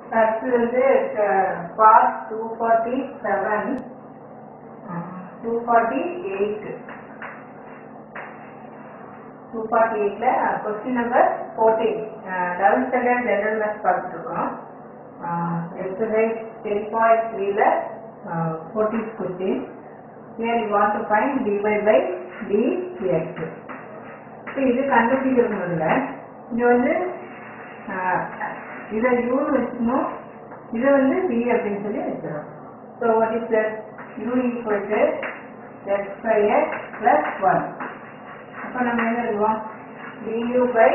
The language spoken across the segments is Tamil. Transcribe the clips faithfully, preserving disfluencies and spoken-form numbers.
அடுத்து வந்து பாஸ் two forty seven two forty eight two forty எயிட்ல question number fourteen eleventh standard general maths பார்த்துட்டு இருக்கோம். எக்ஸசைஸ் டென் பாயிண்ட் த்ரீல fourteenth question. Here you want to find dy by dx. So இது கண்டுபிடிக்கிறதுல இங்க வந்து இதை யூன்னு வச்சுக்கணும், இதை வந்து v அப்படின்னு சொல்லி வச்சிடும். So what is that? u equal to x by x plus one. அப்போ நம்ம என்ன எழுதுவோம்? du by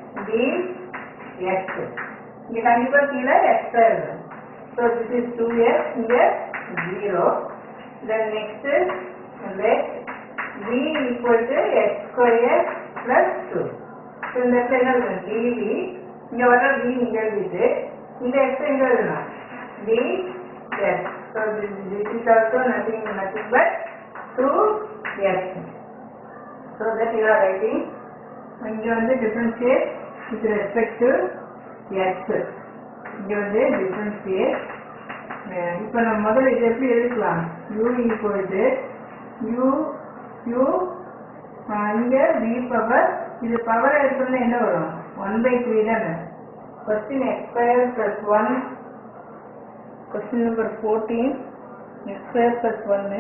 dx. இங்கே கண்டிப்பாக கீழே எக்ஸ் எழுதும். So this is two x, இங்கே zero. Then next let v equal to x square plus two. So இந்த இடத்துல என்ன எழுதணும்? dv. இங்கே வர v இங்கே எழுதிட்டு இந்த எக்ஸ் எங்கே எழுதணும்? dx. So this is also nothing nothing but two x. So that you are writing இங்க வந்து differentiate with respect to x. இங்க வந்து differentiate. இப்போ நம்ம முதல்ல இதை எப்படி எழுதிக்கலாம்? u equal to u u இங்க v பவர், இது பவர் எடுத்தோம்னா என்ன வரும்? ஒன் பை த்ரீ தானே. Question x square plus one, question number fourteen x square plus ஒன்னு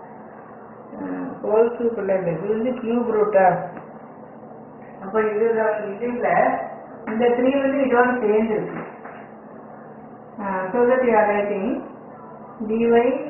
ஹோல் கியூப் இல்லை, இது வந்து கியூப் ரூட்டா. அப்போ இது இதுல இந்த த்ரீ வந்து இதோட சேர்ந்து இருக்கு. So that you are writing dy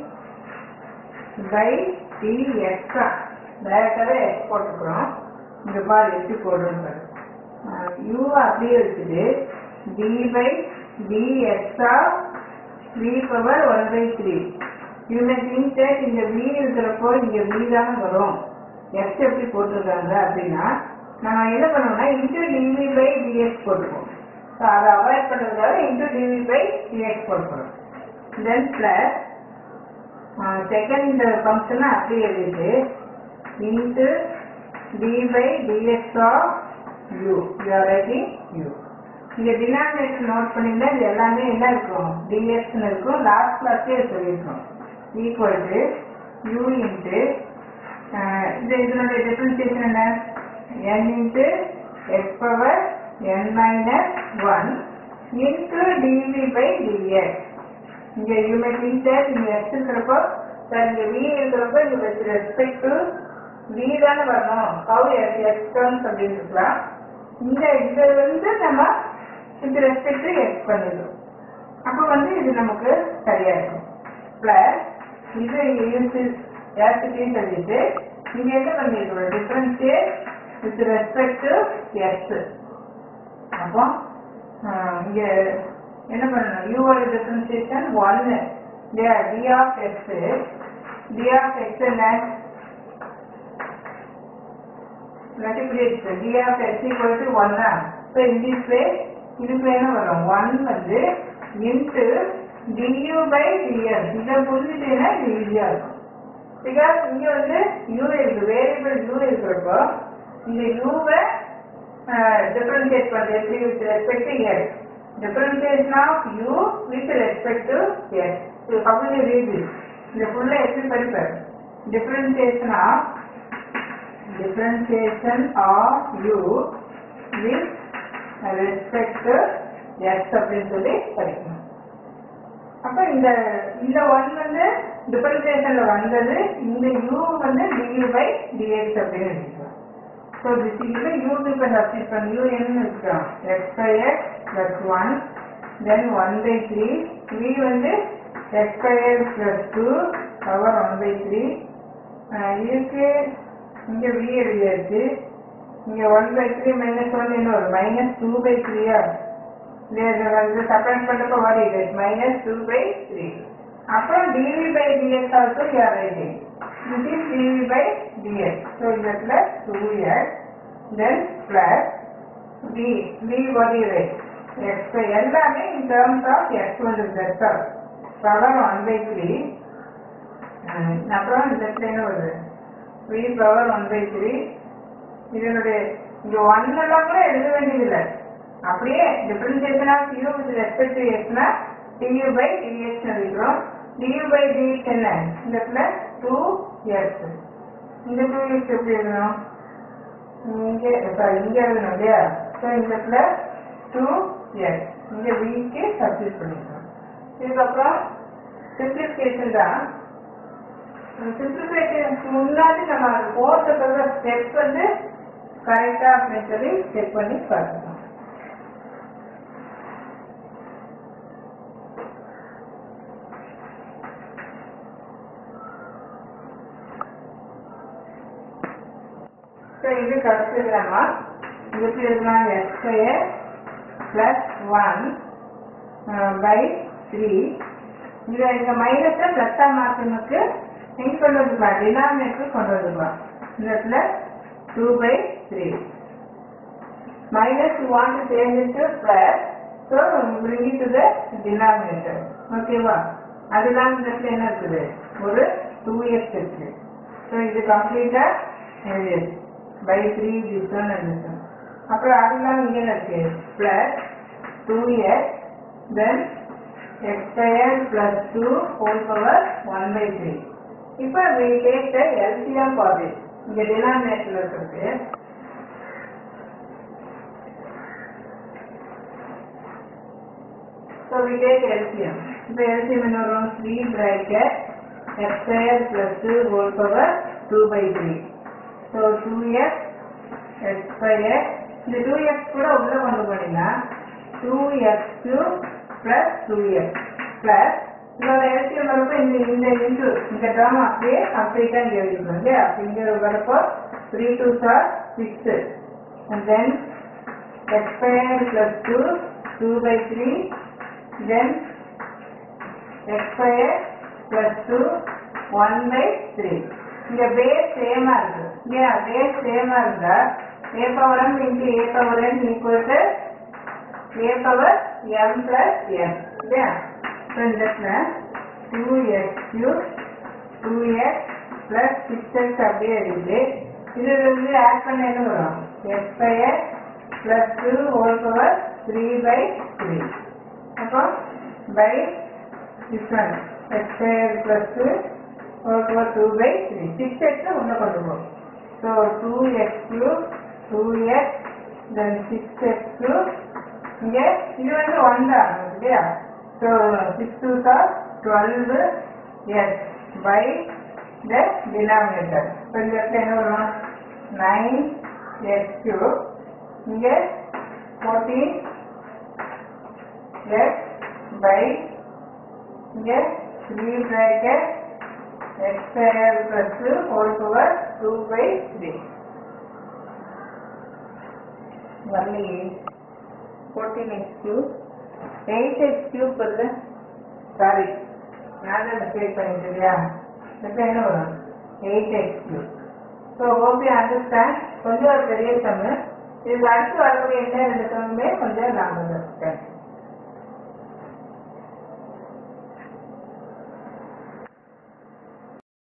by dx. டைரக்டாகவே எக்ஸ் போட்டுக்கிறோம். இங்க பாரு எப்படி போடுறோம் பாரு. u அப்படியே இருக்குது d by dx of v power one by three. Unit இன்டெக் இந்த v இருக்கிறப்போ இங்க v தானே வரும். x எப்படி போட்டிருக்காங்க அப்படின்னா நம்ம என்ன பண்ணுவோம்னா இன்டூ dv by dx போட்டுப்போம். ஸோ அதை அவாய்ட் பண்ணுறதுக்காக இன்டூ dv by dx போட்டுக்கிறோம். தென் பிளஸ் செகண்ட் ஃபங்க்ஷனை அப்படியே எழுதிட்டு into d by dx of u. You are writing u. இங்கே டினாமினேட்டர் நோட் பண்ணியிருந்தா இது எல்லாமே என்ன இருக்கும்? dxன்னு இருக்கும். லாஸ்ட் கிளாஸே சொல்லியிருக்கோம். equal to u into இது இதனுடைய டிஃபரன்ஷியேஷன் என்ன? n into x power n minus one into dv by dx. இங்கே you may think that இங்க x இருக்கிறப்போ சார் இங்கே v இருக்கிறப்போ இங்கே with respect to v தானே வரணும். how x terms அப்படின்னு இருக்கலாம். இந்த இதை வந்து நம்ம with respect to x பண்ணிடுவோம். அப்போ வந்து இது நமக்கு சரியா இருக்கும். பிளஸ் இது யூஸ் யாசிட்டின்னு சொல்லிட்டு இங்க என்ன பண்ணிருக்கோம்? Differentiate with respect to x. அப்போ இங்க என்ன பண்ணணும்? யூவோட டிஃபரன்ஷியேஷன் ஒன்னு d of x. D of x என்ன? Multiplicate d of x equal to ஒன்னா. ஸோ இன் திஸ் வே இதுக்கு என்ன வரும்? ஒன் வந்து இன்ட்டு du by dx. இதை புரிஞ்சுட்டேன்னா இது ஈஸியா இருக்கும். பிகாஸ் இங்க வந்து u இருக்கு, வேரியபிள் u இருக்கிறப்போ இந்த u-வை டிஃபரன்ஷியேட் பண்றது எப்படி? With respect to x. Differentiation of u with respect to x. So company read இந்த ஃபுல்லா எப்படி படிப்பார்? Differentiation of differentiation of u with respect to x அப்படின்னு சொல்லி படிக்கணும். அப்ப இந்த இந்த ஒன் வந்து டிஃபரன்ஷியேஷன்ல வந்தது, இந்த u வந்து du by dx அப்படின்னு எழுதிக்கலாம். ஸோ திஸ் இஸ் u இப்போ சப்ஸ்டிட் பண்ணி u என்ன இருக்கிறோம்? x by x plus one, then one by three. v வந்து x by x plus two power one by three. இதுக்கு இங்க v எழுதியாச்சு. இங்க one by three minus one என்ன வரும்? மைனஸ் டூ by த்ரீயா? செப்பரேட் பண்றப்ப வருது மைனஸ் டூ பை த்ரீ. அப்புறம் dv by dx also you are writing this is dv by dx. So இந்த இடத்துல two x then plus v v what you write x எல்லாமே in terms of x வந்து vector power one by three. அப்புறம் இந்த இடத்துல என்ன வருது? v power one by three. இதனுடைய இங்க ஒன் எல்லாம் கூட எழுத வேண்டியதில்லை. அப்படியே differentiation of u with respect to x னா du by dx எழுதுறோம். du by dx என்ன இந்த இடத்துல டூ எக்ஸ். இந்த டூ எக்ஸ் எப்படி எழுதணும்? இங்கே சாரி இங்கே எழுதணும் இல்லையா? ஸோ இந்த இடத்துல டூ எக்ஸ் இங்கே விக்கு சப்ஸ்டிட் பண்ணிக்கணும். இதுக்கப்புறம் சிம்பிளிஃபிகேஷன் தான். சிம்பிளிஃபிகேஷனுக்கு முன்னாடி நம்ம போகிறதுக்கு ஸ்டெப் வந்து கரெக்டாக அப்படின்னு சொல்லி செக் பண்ணி பார்க்கணும். இது கடைசிலாமா இதுக்கு எழுதலாம் x square plus one by three. இதை இந்த மைனஸை பிளஸ்ஸா மாற்றணுக்கு எங்க கொண்டு வந்துக்கலாம்? டினாமினேட்டர் கொண்டு வந்துக்கலாம். இந்த இடத்துல two by three minus one change into plus. So bring it to the denominator. ஓகேவா? அதெல்லாம் இந்த இடத்துல என்ன இருக்குது? ஒரு டூ எக்ஸ் இருக்கு. ஸோ இது கம்ப்ளீட்டா எழுதியது by three this one and this one. அப்புறம் அதெல்லாம் இங்கே இருக்கு plus two x then x squared plus two whole power one by three. இப்போ we take the L C M for this. இங்கே denominator இருக்கு. So we take L C M. இப்போ L C M என்ன வரும்? three bracket x squared plus two whole power two by three. So two x x squared. இந்த two x கூட உள்ள கொண்டு போனீங்கன்னா two x cube plus two x plus இதோட எல்சிஎம் வரப்போ இந்த இந்த இன்டு இந்த டேர்ம் அப்படியே கம்ப்ளீட்டாக இங்கே எழுதிக்கணும் இல்லையா? இங்கே வரப்போ three two sir six and then x square plus two two by three then x square plus two one by three. இங்கே பேஸ் சேமாக இருக்குது இல்லையா? பேஸ் சேமாக இருந்தால் a power m into a power n equal to a power m plus n. Yeah. So in that way, two x cube, two x plus six x அப்படியே இருக்கு. இது வந்து ஆட் பண்ண என்ன வரும்? x square plus two whole power three by three. அப்போ by this one x square plus two whole power two by three. six x உள்ள கொண்டு போகும். So two x cube two x then six x cube. இங்கே இது வந்து one தான் இல்லையா? So six twos are twelve x by the denominator. So இந்த இடத்துல என்ன வரும்? nine x cube. இங்கே fourteen x by இங்கே three bracket x square plus two whole power two by three. வரலி fourteen x cube eight x cube வருது. சாரி நான் தான் மிஸ்டேக் பண்ணிட்டு இல்லையா? இப்போ என்ன வரும்? eight x cube. So hope you understand. கொஞ்சம் ஒரு பெரிய சம்மு. இது அடுத்து வரக்கூடிய என்ன ரெண்டு சம்முமே கொஞ்சம் லாபம்.